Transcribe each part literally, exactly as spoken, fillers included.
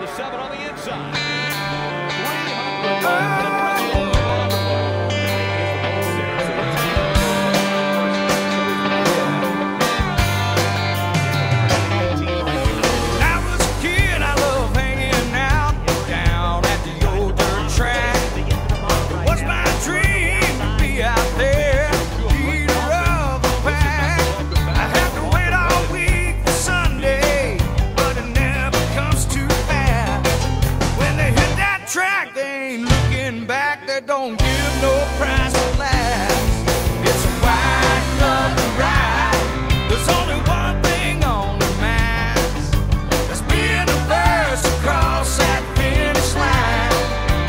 seven on the inside. three hundred. They don't give no price for last. It's a white glove ride. There's only one thing on the mask. That's being the first across that finish line.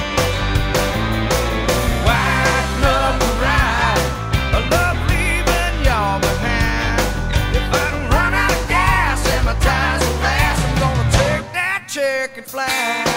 White glove ride. I love leaving y'all behind. If I don't run out of gas and my tires will last, I'm gonna take that checkered flag.